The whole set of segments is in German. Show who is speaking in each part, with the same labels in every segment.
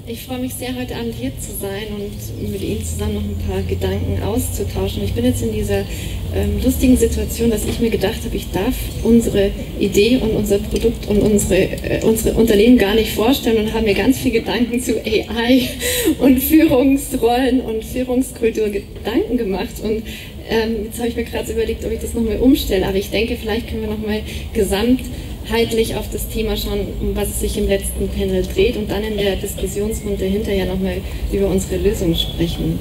Speaker 1: Ich freue mich sehr, heute Abend hier zu sein und mit Ihnen zusammen noch ein paar Gedanken auszutauschen. Ich bin jetzt in dieser lustigen Situation, dass ich mir gedacht habe, ich darf unsere Idee und unser Produkt und unsere Unternehmen gar nicht vorstellen und habe mir ganz viel Gedanken zu AI und Führungsrollen und Führungskultur Gedanken gemacht. Und jetzt habe ich mir gerade überlegt, ob ich das nochmal umstelle. Aber ich denke, vielleicht können wir nochmal gesamtheitlich auf das Thema schauen, um was es sich im letzten Panel dreht und dann in der Diskussionsrunde hinterher nochmal über unsere Lösung sprechen.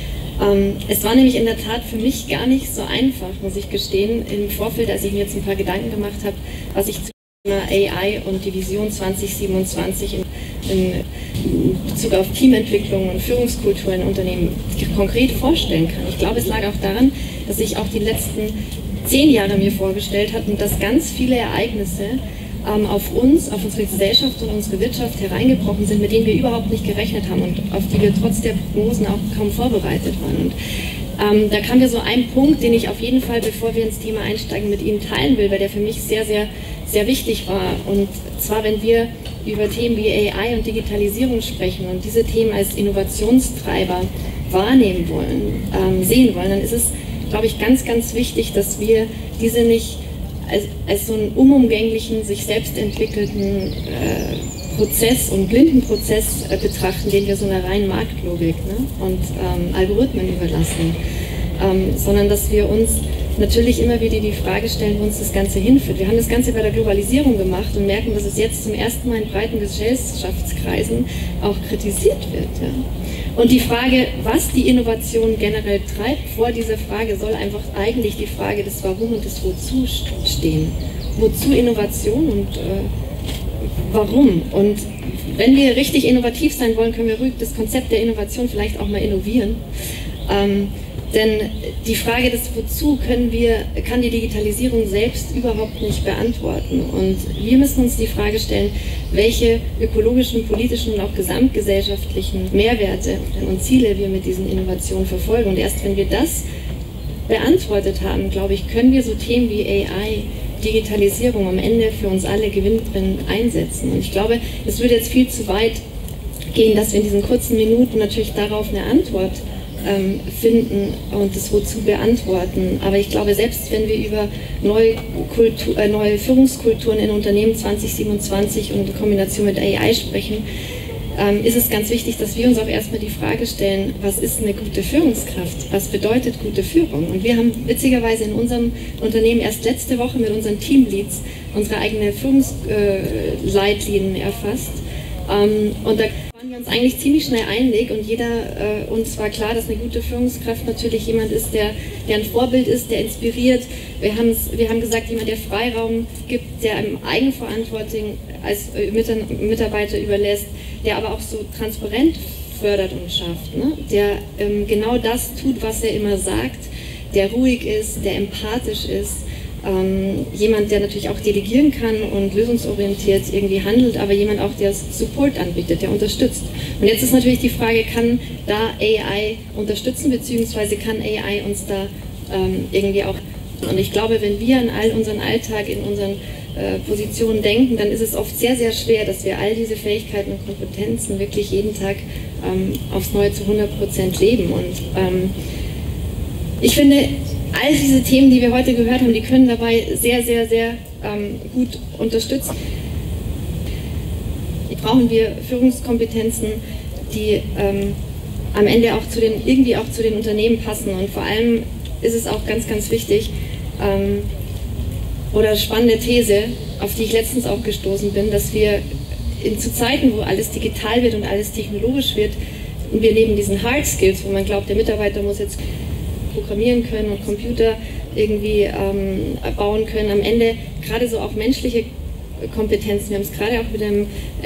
Speaker 1: Es war nämlich in der Tat für mich gar nicht so einfach, muss ich gestehen, im Vorfeld, als ich mir jetzt ein paar Gedanken gemacht habe, was ich zum Thema AI und die Vision 2027 in Bezug auf Teamentwicklung und Führungskultur in Unternehmen konkret vorstellen kann. Ich glaube, es lag auch daran, dass ich auch die letzten 10 Jahre mir vorgestellt habe und dass ganz viele Ereignisse auf uns, auf unsere Gesellschaft und unsere Wirtschaft hereingebrochen sind, mit denen wir überhaupt nicht gerechnet haben und auf die wir trotz der Prognosen auch kaum vorbereitet waren. Und da kam mir so ein Punkt, den ich auf jeden Fall, bevor wir ins Thema einsteigen, mit Ihnen teilen will, weil der für mich sehr, sehr, sehr wichtig war. Und zwar, wenn wir über Themen wie AI und Digitalisierung sprechen und diese Themen als Innovationstreiber wahrnehmen wollen, sehen wollen, dann ist es, glaube ich, ganz, ganz wichtig, dass wir diese nicht als so einen unumgänglichen, sich selbst entwickelten Prozess und blinden Prozess betrachten, den wir so einer reinen Marktlogik und Algorithmen überlassen, sondern dass wir uns natürlich immer wieder die Frage stellen, wo uns das Ganze hinführt. Wir haben das Ganze bei der Globalisierung gemacht und merken, dass es jetzt zum ersten Mal in breiten Gesellschaftskreisen auch kritisiert wird. Ja. Und die Frage, was die Innovation generell treibt, vor dieser Frage soll einfach eigentlich die Frage des Warum und des Wozu stehen. Wozu Innovation und warum? Und wenn wir richtig innovativ sein wollen, können wir ruhig das Konzept der Innovation vielleicht auch mal innovieren. Denn die Frage des Wozu kann die Digitalisierung selbst überhaupt nicht beantworten. Und wir müssen uns die Frage stellen, welche ökologischen, politischen und auch gesamtgesellschaftlichen Mehrwerte und Ziele wir mit diesen Innovationen verfolgen. Und erst wenn wir das beantwortet haben, glaube ich, können wir so Themen wie AI, Digitalisierung am Ende für uns alle gewinnbringend einsetzen. Und ich glaube, es würde jetzt viel zu weit gehen, dass wir in diesen kurzen Minuten natürlich darauf eine Antwort finden und das Wozu beantworten. Aber ich glaube, selbst wenn wir über neue Führungskulturen in Unternehmen 2027 und in Kombination mit AI sprechen, ist es ganz wichtig, dass wir uns auch erstmal die Frage stellen, was ist eine gute Führungskraft? Was bedeutet gute Führung? Und wir haben witzigerweise in unserem Unternehmen erst letzte Woche mit unseren Teamleads unsere eigene Führungsleitlinien erfasst. Und da waren wir uns eigentlich ziemlich schnell einig und uns war klar, dass eine gute Führungskraft natürlich jemand ist, der ein Vorbild ist, der inspiriert. Wir haben gesagt, jemand, der Freiraum gibt, der einem Eigenverantwortung als Mitarbeiter überlässt, der aber auch so transparent fördert und schafft, ne? Der genau das tut, was er immer sagt, der ruhig ist, der empathisch ist. Jemand, der natürlich auch delegieren kann und lösungsorientiert irgendwie handelt, aber jemand auch, der Support anbietet, der unterstützt. Und jetzt ist natürlich die Frage, kann da AI unterstützen, beziehungsweise kann AI uns da irgendwie auch... Und ich glaube, wenn wir an all unseren Alltag, in unseren Positionen denken, dann ist es oft sehr, sehr schwer, dass wir all diese Fähigkeiten und Kompetenzen wirklich jeden Tag aufs Neue zu 100% leben. Und ich finde, all diese Themen, die wir heute gehört haben, die können dabei sehr, sehr, sehr gut unterstützen. Brauchen wir Führungskompetenzen, die am Ende auch irgendwie auch zu den Unternehmen passen. Und vor allem ist es auch ganz, ganz wichtig, oder spannende These, auf die ich letztens auch gestoßen bin, dass wir zu Zeiten, wo alles digital wird und alles technologisch wird, und wir neben diesen Hard Skills, wo man glaubt, der Mitarbeiter muss jetzt programmieren können und Computer irgendwie bauen können, am Ende gerade so auch menschliche Kompetenzen, wir haben es gerade auch wieder im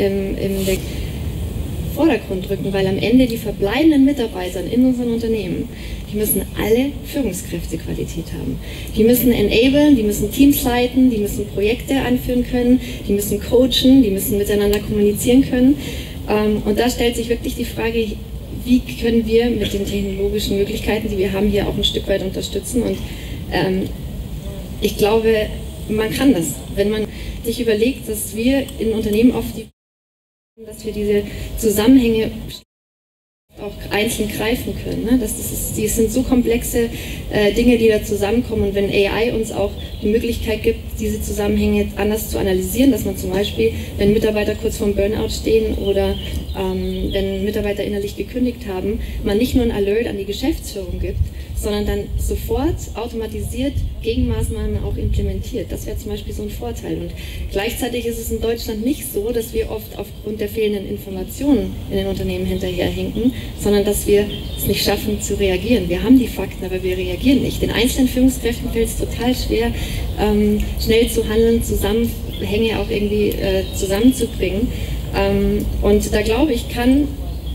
Speaker 1: Vordergrund rücken, weil am Ende die verbleibenden Mitarbeiter in unseren Unternehmen, die müssen alle Führungskräftequalität haben. Die müssen enablen, die müssen Teams leiten, die müssen Projekte anführen können, die müssen coachen, die müssen miteinander kommunizieren können. Und da stellt sich wirklich die Frage, wie können wir mit den technologischen Möglichkeiten, die wir haben, hier auch ein Stück weit unterstützen. Und ich glaube, man kann das, wenn man sich überlegt, dass wir in Unternehmen oft die dass wir diese Zusammenhänge auch einzeln greifen können. Ne? Die sind so komplexe Dinge, die da zusammenkommen, und wenn AI uns auch die Möglichkeit gibt, diese Zusammenhänge anders zu analysieren, dass man zum Beispiel, wenn Mitarbeiter kurz vorm Burnout stehen oder wenn Mitarbeiter innerlich gekündigt haben, man nicht nur ein Alert an die Geschäftsführung gibt, sondern dann sofort automatisiert Gegenmaßnahmen auch implementiert. Das wäre zum Beispiel so ein Vorteil. Und gleichzeitig ist es in Deutschland nicht so, dass wir oft aufgrund der fehlenden Informationen in den Unternehmen hinterherhinken, sondern dass wir es nicht schaffen zu reagieren. Wir haben die Fakten, aber wir reagieren nicht. Den einzelnen Führungskräften fällt es total schwer, schnell zu handeln, Zusammenhänge auch irgendwie zusammenzubringen. Und da glaube ich, kann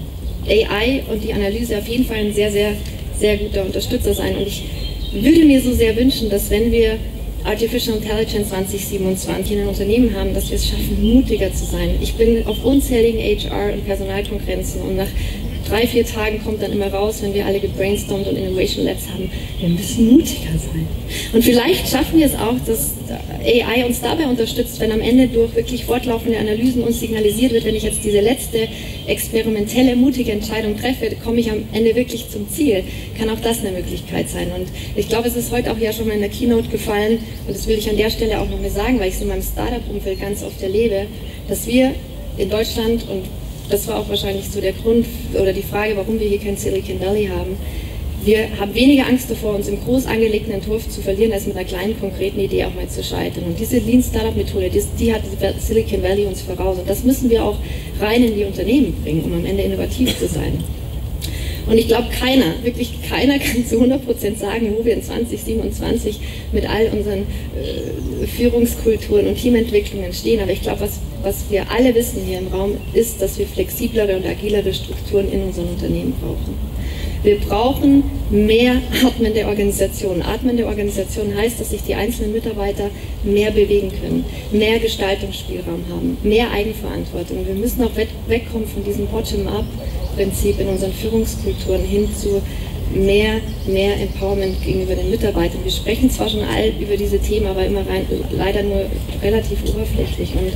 Speaker 1: AI und die Analyse auf jeden Fall ein sehr, sehr guter Unterstützer sein. Und ich würde mir so sehr wünschen, dass wenn wir Artificial Intelligence 2027 in den Unternehmen haben, dass wir es schaffen, mutiger zu sein. Ich bin auf unzähligen HR- und Personalkonferenzen, und nach 3-4 Tagen kommt dann immer raus, wenn wir alle gebrainstormt und Innovation Labs haben, wir müssen mutiger sein. Und vielleicht schaffen wir es auch, dass AI uns dabei unterstützt, wenn am Ende durch wirklich fortlaufende Analysen uns signalisiert wird, wenn ich jetzt diese letzte experimentelle, mutige Entscheidung treffe, komme ich am Ende wirklich zum Ziel. Kann auch das eine Möglichkeit sein. Und ich glaube, es ist heute auch ja schon mal in der Keynote gefallen, und das will ich an der Stelle auch noch mal sagen, weil ich es in meinem Startup-Umfeld ganz oft erlebe, dass wir in Deutschland, und das war auch wahrscheinlich so der Grund oder die Frage, warum wir hier kein Silicon Valley haben. Wir haben weniger Angst davor, uns im groß angelegten Entwurf zu verlieren, als mit einer kleinen, konkreten Idee auch mal zu scheitern. Und diese Lean Startup Methode, die hat Silicon Valley uns voraus. Und das müssen wir auch rein in die Unternehmen bringen, um am Ende innovativ zu sein. Und ich glaube, wirklich keiner kann zu 100% sagen, wo wir in 2027 mit all unseren Führungskulturen und Teamentwicklungen stehen. Aber ich glaube, was wir alle wissen hier im Raum, ist, dass wir flexiblere und agilere Strukturen in unseren Unternehmen brauchen. Wir brauchen mehr atmende Organisationen. Atmende Organisationen heißt, dass sich die einzelnen Mitarbeiter mehr bewegen können, mehr Gestaltungsspielraum haben, mehr Eigenverantwortung. Wir müssen auch wegkommen von diesem Bottom-up-Prinzip in unseren Führungskulturen hin zu mehr Empowerment gegenüber den Mitarbeitern. Wir sprechen zwar schon all über diese Themen, aber immer leider nur relativ oberflächlich. Und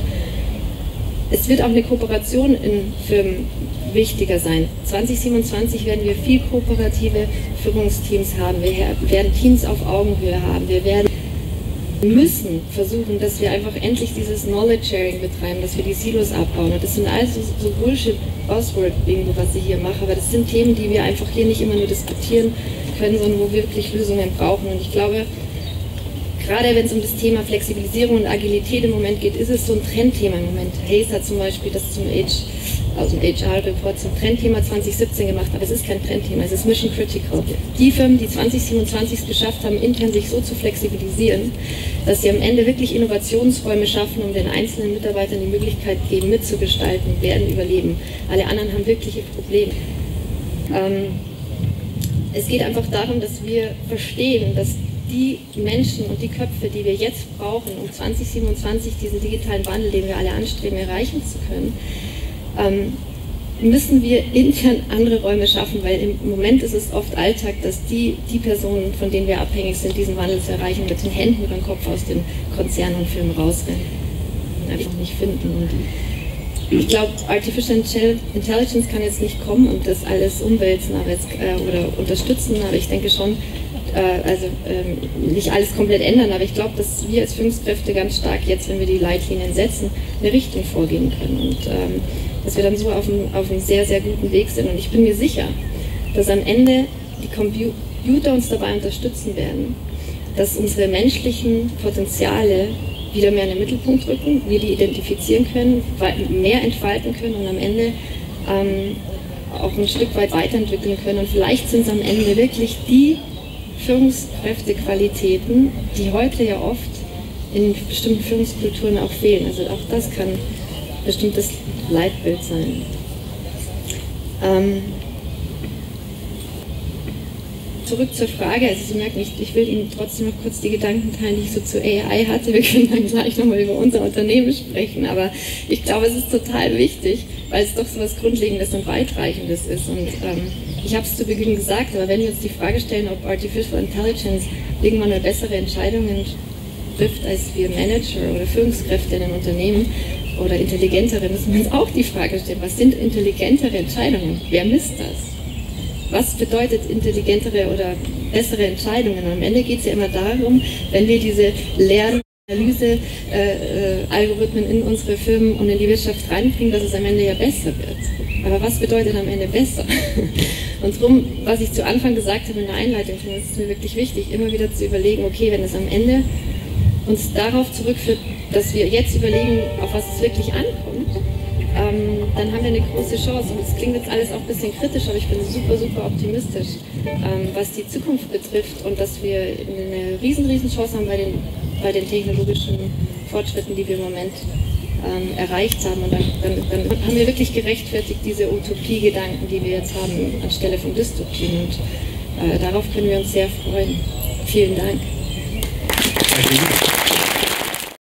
Speaker 1: es wird auch eine Kooperation in Firmen wichtiger sein. 2027 werden wir viel kooperative Führungsteams haben. Wir werden Teams auf Augenhöhe haben. Wir müssen versuchen, dass wir einfach endlich dieses Knowledge-Sharing betreiben, dass wir die Silos abbauen. Und das sind also so Bullshit-Buzzword-Bingo, was ich hier mache, aber das sind Themen, die wir einfach hier nicht immer nur diskutieren können, sondern wo wir wirklich Lösungen brauchen. Und ich glaube, gerade wenn es um das Thema Flexibilisierung und Agilität im Moment geht, ist es so ein Trendthema im Moment. Hayes hat zum Beispiel das zum HR-Report zum Trendthema 2017 gemacht, aber es ist kein Trendthema, es ist Mission Critical. Die Firmen, die 2027 es geschafft haben, intern sich so zu flexibilisieren, dass sie am Ende wirklich Innovationsräume schaffen, um den einzelnen Mitarbeitern die Möglichkeit geben, mitzugestalten, werden überleben. Alle anderen haben wirkliche Probleme. Es geht einfach darum, dass wir verstehen, dass die Menschen und die Köpfe, die wir jetzt brauchen, um 2027 diesen digitalen Wandel, den wir alle anstreben, erreichen zu können, müssen wir intern andere Räume schaffen, weil im Moment ist es oft Alltag, dass die Personen, von denen wir abhängig sind, diesen Wandel zu erreichen, mit den Händen über den Kopf aus den Konzernen und Firmen rausrennen und einfach nicht finden. Und ich glaube, Artificial Intelligence kann jetzt nicht kommen und das alles umwälzen oder unterstützen, aber ich denke schon, nicht alles komplett ändern, aber ich glaube, dass wir als Führungskräfte ganz stark jetzt, wenn wir die Leitlinien setzen, eine Richtung vorgeben können und dass wir dann so auf einem sehr, sehr guten Weg sind. Und ich bin mir sicher, dass am Ende die Computer uns dabei unterstützen werden, dass unsere menschlichen Potenziale wieder mehr in den Mittelpunkt rücken, wir die identifizieren können, mehr entfalten können und am Ende auch ein Stück weit weiterentwickeln können. Und vielleicht sind es am Ende wirklich die Führungskräftequalitäten, die heute ja oft in bestimmten Führungskulturen auch fehlen. Also auch das kann ein bestimmtes Leitbild sein. Zurück zur Frage, also Sie merken, ich will Ihnen trotzdem noch kurz die Gedanken teilen, die ich so zu AI hatte. Wir können dann gleich nochmal über unser Unternehmen sprechen, aber ich glaube, es ist total wichtig, weil es doch so was Grundlegendes und Weitreichendes ist. Und ich habe es zu Beginn gesagt, aber wenn wir uns die Frage stellen, ob Artificial Intelligence irgendwann mal bessere Entscheidungen trifft als wir Manager oder Führungskräfte in den Unternehmen, oder intelligentere, müssen wir uns auch die Frage stellen, was sind intelligentere Entscheidungen? Wer misst das? Was bedeutet intelligentere oder bessere Entscheidungen? Am Ende geht es ja immer darum, wenn wir diese Lernanalyse-Algorithmen in unsere Firmen und in die Wirtschaft reinbringen, dass es am Ende ja besser wird. Aber was bedeutet am Ende besser? Und darum, was ich zu Anfang gesagt habe in der Einleitung, finde ich, ist mir wirklich wichtig, immer wieder zu überlegen, okay, wenn es am Ende uns darauf zurückführt, dass wir jetzt überlegen, auf was es wirklich ankommt, dann haben wir eine große Chance. Und das klingt jetzt alles auch ein bisschen kritisch, aber ich bin super, super optimistisch, was die Zukunft betrifft und dass wir eine riesen Chance haben bei den technologischen Fortschritten, die wir im Moment erreicht haben. Und dann haben wir wirklich gerechtfertigt diese Utopie-Gedanken, die wir jetzt haben, anstelle von Dystopien. Und darauf können wir uns sehr freuen. Vielen Dank.